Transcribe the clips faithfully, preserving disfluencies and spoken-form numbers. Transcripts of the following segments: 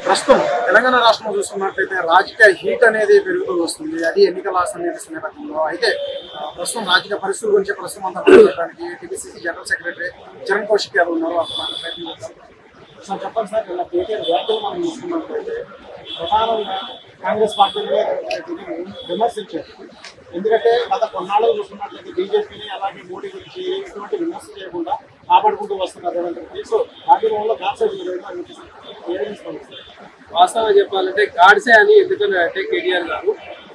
ప్రస్తుతం తెలంగాణ రాష్ట్రంలో చూసుకున్నట్లయితే రాజకీయ హీట్ అనేది పెరుగుతూ వస్తుంది. అది ఎన్నికల సమీపిస్తున్న నేపథ్యంలో అయితే ప్రస్తుతం రాజకీయ పరిస్థితుల గురించి ప్రస్తుతం అంతా మాట్లాడడానికి TPCC general secretary Charan Kaushik Yadav ఉన్నారు. అప్పుడు ప్రయత్నం చేస్తారు. సార్ చెప్పండి సార్, ఇలా కేటీఆర్ వ్యాఖ్యలు మనం చూసుకున్నట్లయితే ప్రధానంగా కాంగ్రెస్ పార్టీని విమర్శించారు. ఎందుకంటే గత కొన్నాళ్ళు చూసుకున్నట్లయితే బీజేపీని అలాగే మోడీ గురించి ఎటువంటి విమర్శ చేయకుండా కాపాడుకుంటూ వస్తున్నారు. సో రాజ్యాంగంలో వాస్తవంగా చెప్పాలంటే గాడ్సే అని ఎందుకన్నారంటే కేటీఆర్ గారు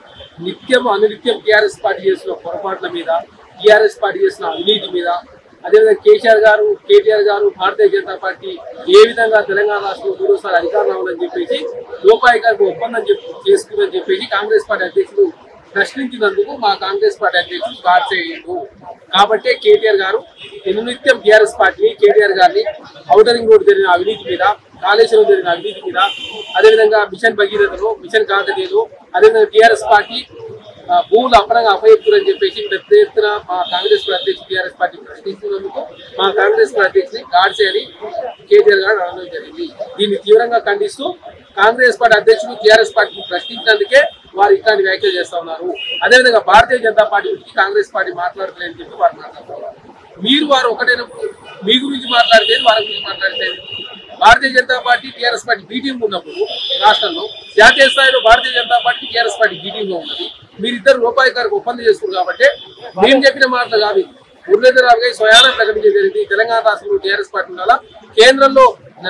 నిత్యం అనునిత్యం టీఆర్ఎస్ పార్టీ చేసిన పొరపాట్ల మీద, టీఆర్ఎస్ పార్టీ చేసిన అవినీతి మీద, అదేవిధంగా కేసీఆర్ గారు కేటీఆర్ గారు భారతీయ జనతా పార్టీ ఏ విధంగా తెలంగాణ రాష్ట్రంలో మూడోసారి అధికారంలో ఉందని చెప్పేసి రూపాయి గారికి ఒప్పందం చేసుకుందని చెప్పేసి కాంగ్రెస్ పార్టీ అధ్యక్షుడు ప్రశ్నించినందుకు మా కాంగ్రెస్ పార్టీ అధ్యక్షుడు గాడ్సే అయ్యిండు. కాబట్టే కేటీఆర్ గారు నిత్యం టీఆర్ఎస్ పార్టీని కేటీఆర్ గారిని ఔటరింగ్ రోడ్ జరిగిన అవినీతి మీద, కాళేశ్వరం జరిగిన అవినీతి మీద, అదేవిధంగా మిషన్ భగీరథలో, మిషన్ కాకతీయలో, అదేవిధంగా టీఆర్ఎస్ పార్టీ భూములు అపరంగా అపయత్తులని చెప్పేసి పెద్ద ఎత్తున మా కాంగ్రెస్ అధ్యక్షుడు టీఆర్ఎస్ పార్టీ ప్రశ్నిస్తున్నందుకు మా కాంగ్రెస్ అధ్యక్షుని గాడ్సే అని కేటీఆర్ గారు అనడం జరిగింది. దీన్ని తీవ్రంగా ఖండిస్తూ కాంగ్రెస్ పార్టీ అధ్యక్షుడు టీఆర్ఎస్ పార్టీని ప్రశ్నించినందుకే వారు ఇట్లాంటి వ్యాఖ్యలు చేస్తా ఉన్నారు. అదేవిధంగా భారతీయ జనతా పార్టీ గురించి కాంగ్రెస్ పార్టీ మాట్లాడలేదని చెప్పి వారు మాట్లాడుతున్నారు. మీరు వారు ఒకటైనప్పుడు మీ గురించి మాట్లాడితే వారి గురించి మాట్లాడితే Bharatiya Janata Party TRS Party బీటీంగ్ ఉన్నప్పుడు రాష్ట్రంలో జాతీయ స్థాయిలో Bharatiya Janata Party TRS Party బీటీంగ్ లో ఉన్నది. మీరిద్దరు రూపాయి గారికి ఒప్పందం చేసుకున్నారు కాబట్టి మేము చెప్పిన మాటలు కాదు. మురళీధరరావు గారి స్వయానం ప్రకటించే జరిగింది. తెలంగాణ రాష్ట్రంలో టీఆర్ఎస్ పార్టీ ఉండాలా, కేంద్రంలో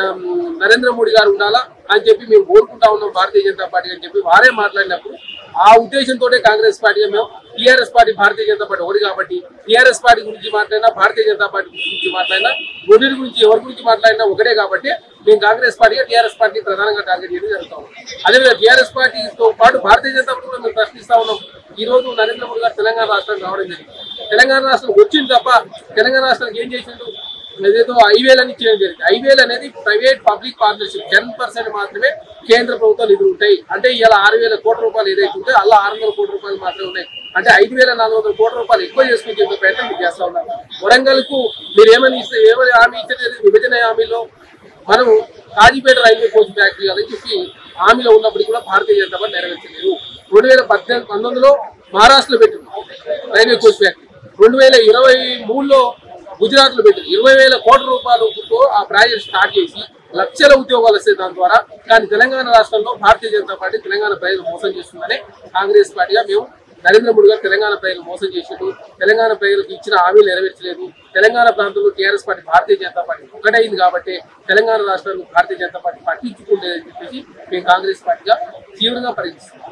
నరేంద్ర మోడీ గారు ఉండాలా అని చెప్పి మేము కోరుకుంటా ఉన్నాం భారతీయ జనతా పార్టీ అని చెప్పి వారే మాట్లాడినప్పుడు ఆ ఉద్దేశంతో కాంగ్రెస్ పార్టీ మేము TRS party Bharatiya Janata party ఒకటి కాబట్టి టీఆర్ఎస్ పార్టీ గురించి మాట్లాడినా, భారతీయ జనతా పార్టీ గురించి మాట్లాడినా, మోడీ గురించి ఎవరి గురించి మాట్లాడినా ఒకటే కాబట్టి మేము కాంగ్రెస్ పార్టీగా టీఆర్ఎస్ పార్టీ ప్రధానంగా టార్గెట్ చేయడం జరుగుతాం. అదేవిధంగా టీఆర్ఎస్ పార్టీతో పాటు భారతీయ జనతా పార్టీ కూడా మేము ప్రశ్నిస్తా ఉన్నాం. ఈ రోజు నరేంద్ర మోడీ గారు తెలంగాణ రాష్ట్రానికి రావడం జరిగింది. తెలంగాణ రాష్ట్రం వచ్చింది తప్ప తెలంగాణ రాష్ట్రానికి ఏం చేసిండు? ఏదైతే ఐవేలని చేయడం జరిగింది. ఐవేలు అనేది private public partnership, ten percent మాత్రమే కేంద్ర ప్రభుత్వం నిధులు ఉంటాయి. అంటే ఇలా ఆరు వేల కోట్ల రూపాయలు ఏదైతే ఉంటే అలా ఆరు వందల కోట్ల రూపాయలు మాత్రమే ఉన్నాయి. అంటే ఐదు వేల నాలుగు వందల కోట్ల రూపాయలు ఎక్కువ చేసుకుని చెప్పే ప్రయత్నం మీరు చేస్తా ఉన్నారు. వరంగల్ కు మీరు ఏమని ఇస్తే ఏమని హామీ ఇచ్చలేదు? విభజన హామీలో మనము కాజీపేట రైల్వే కోచ్ ఫ్యాక్టరీ అని చెప్పి హామీలో ఉన్నప్పటికీ కూడా భారతీయ జనతా పార్టీ నెరవేర్చలేదు. రెండు వేల పద్దెనిమిది పంతొమ్మిదిలో మహారాష్ట్రలో పెట్టింది రైల్వే కోచ్ ఫ్యాక్టరీ. రెండు వేల ఇరవై మూడులో గుజరాత్ లో పెట్టింది. ఇరవై వేల కోట్ల రూపాయలతో ఆ ప్రాజెక్ట్ స్టార్ట్ చేసి లక్షల ఉద్యోగాలు వస్తాయి దాని ద్వారా. కానీ తెలంగాణ రాష్ట్రంలో భారతీయ జనతా పార్టీ తెలంగాణ ప్రజలు మోసం చేస్తుందని కాంగ్రెస్ పార్టీగా మేము నరేంద్ర మోడీ గారు తెలంగాణ ప్రజలు మోసం చేసేటు, తెలంగాణ ప్రజలకు ఇచ్చిన హామీలు నెరవేర్చలేదు. తెలంగాణ ప్రాంతంలో TRS party Bharatiya Janata party ఒకటైంది కాబట్టి తెలంగాణ రాష్ట్రాన్ని భారతీయ జనతా పార్టీ పట్టించుకోలేదని చెప్పేసి మేము కాంగ్రెస్ పార్టీగా తీవ్రంగా పరిగణిస్తున్నాం.